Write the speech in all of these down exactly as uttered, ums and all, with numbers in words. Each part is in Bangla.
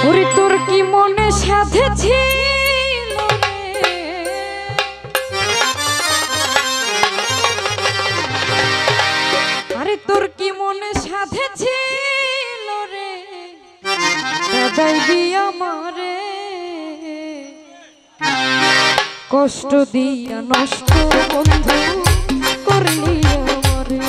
ওরে তোর কি মনে সাথে ছিল রে, আরে তোর কি মনে সাথে ছিল রে, দাদাই দিয়া আমারে কষ্ট দিয়া নষ্ট বন্ধু করলি আমারে,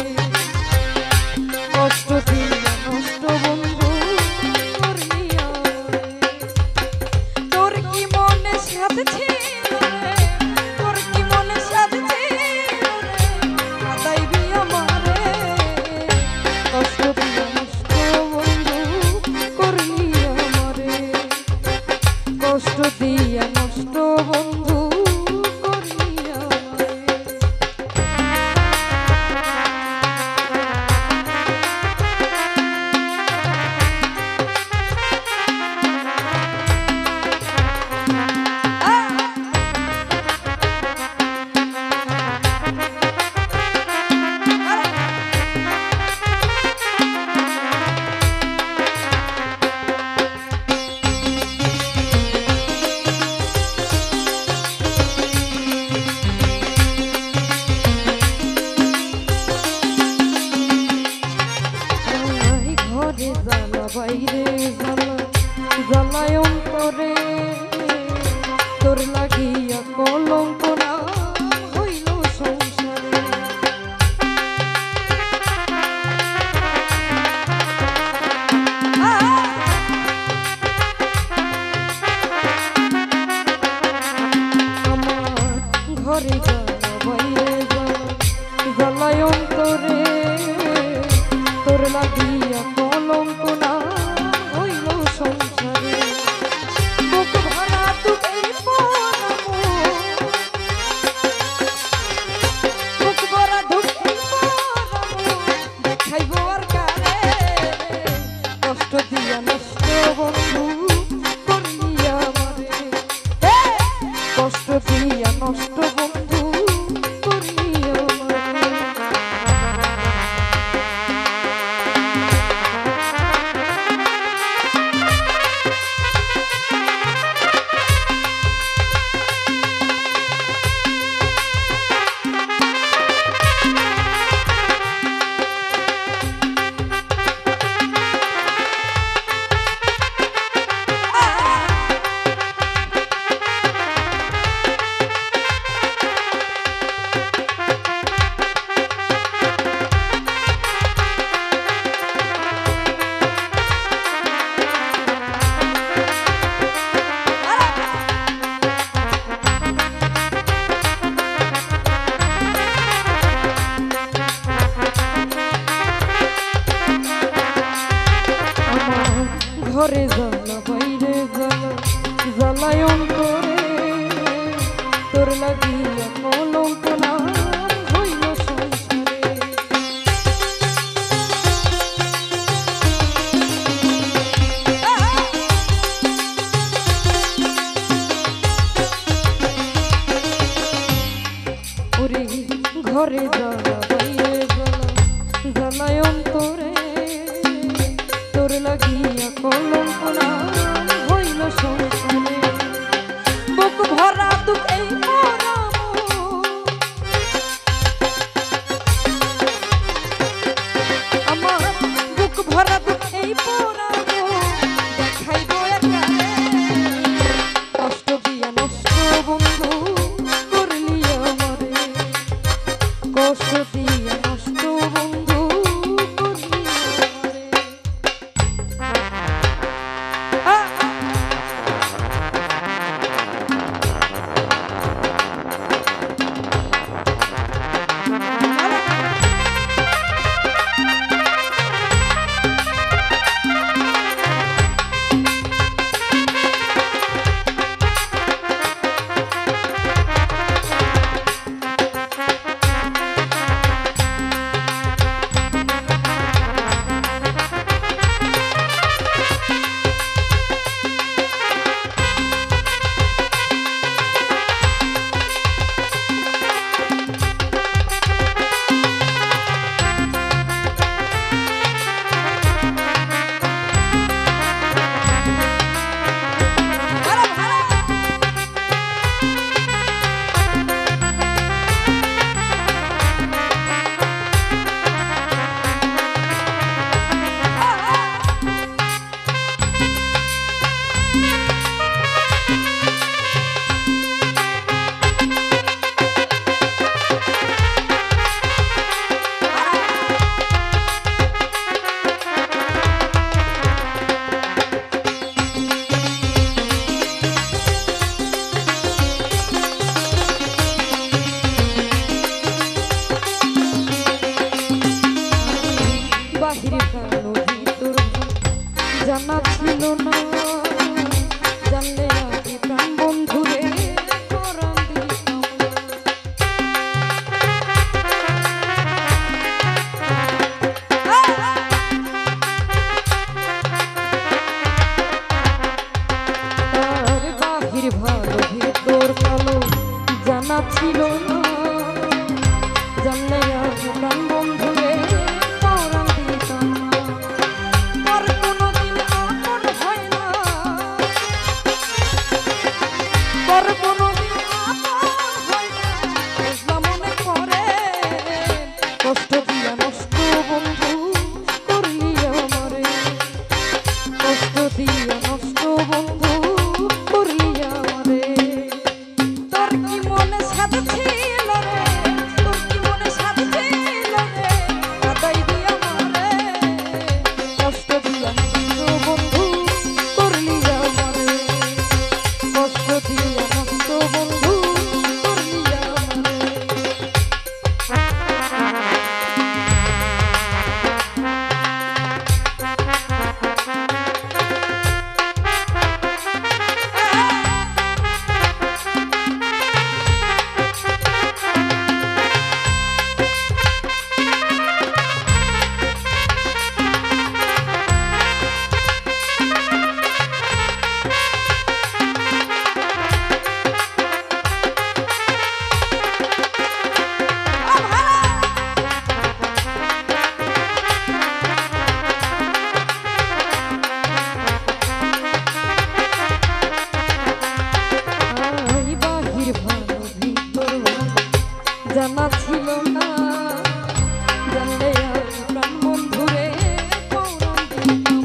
কষ্ট দিয়া নষ্ট বন্ধু করলি আমারে। তোর কি মনে সাথে ছিল রে, তোর কি মনে সাথে ছিল রে, দাদাই দিয়া আমারে কষ্ট দিয়া নষ্ট বন্ধু করলি আমারে, কষ্ট দিয়া নষ্ট বন্ধু। বাইরে জ্বালা জ্বালায় অন্তরে, তোর লাগিয়া কলঙ্ক না হইল সংসারে। আমার ঘরে জ্বালা বাইরে জ্বালা জ্বালায় অন্তরে, তোর লাগিয়া কলঙ্ক না হইল সংসারে। বুক ভরা দুঃখে পোড়াবো, বুক ভরা দুঃখে পোড়াবো, দেখাইব আর কারে কষ্ট দিয়া নষ্ট বন্ধু করলি আমারে, কষ্ট দিয়া নষ্ট বন্ধু করলি আমারে। ঘরে জ্বালা বাইরে জ্বালা জ্বালায় অন্তরে, তোর লাগিয়া কলঙ্ক না হইল সংসারে। ওরে ঘরে জ্বালা বাইরে জ্বালা জ্বালায় অন্তরে, তোর লাগিয়া কলঙ্ক না হইল সংসারে। বুক ভরা দুঃখে পোড়াবো, আমার বুক ভরা দুঃখে পোড়াবো, দেখাইব একারে কষ্ট দিয়া নষ্ট বন্ধু করলি আমারে, কষ্ট দিয়া নষ্ট বন্ধু করলি আমারে। ছিল না জানলে আজ প্রাণ বন্ধুরে পরাণ দিতাম না আর কোনোদিন আপন হয় না আর কোনোদিন আপন হয় না বুঝলাম মনে করে কষ্ট দিয়া নষ্ট বন্ধু করলি আমারে কষ্ট দিয়া নষ্ট বন্ধু করলি আমারে তোর কি মনে সাধ ছিল রে তোর কি মনে সাধ ছিল রে কাদাই দিয়া আমারে কষ্ট দিয়া নষ্ট বন্ধু করলি আমারে কষ্ট দিয়া নষ্ট বন্ধু করলি আমারে জানা ছিল না জানলে আজ প্রাণ বন্ধুরে পরাণ দিতাম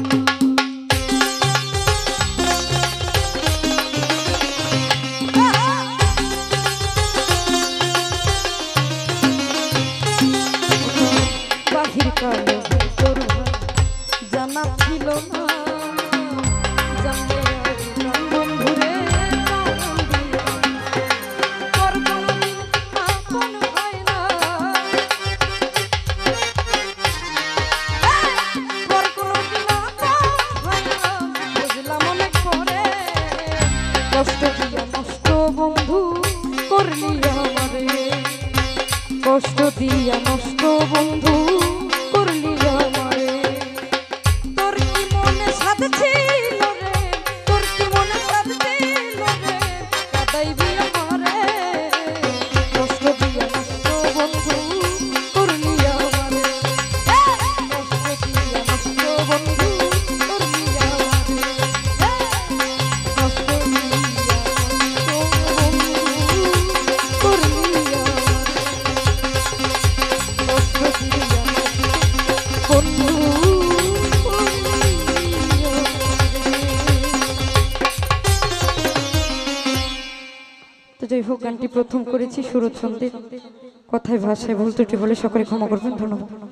বাহির কালো ভিতর জানা ছিল না জানলে আজ প্রাণ বন্ধুরে কষ্ট দিয়া নষ্ট বন্ধু করলি আমারে কষ্ট দিয়া নষ্ট বন্ধু করলি আমারে তোর কি মনে সাধ ছিল রে তোর কি মনে সাধ ছিল রে কাদাইবি আমারে কষ্ট দিয়া নষ্ট বন্ধু করলি আমারে কষ্ট দিয়া নষ্ট বন্ধু করলি আমারে কষ্ট যাই হোক গানটি প্রথম করেছি সুরজ ছন্দে কথায় ভাষায় ভুল ত্রুটি হলে সকলে ক্ষমা করবেন ধন্যবাদ।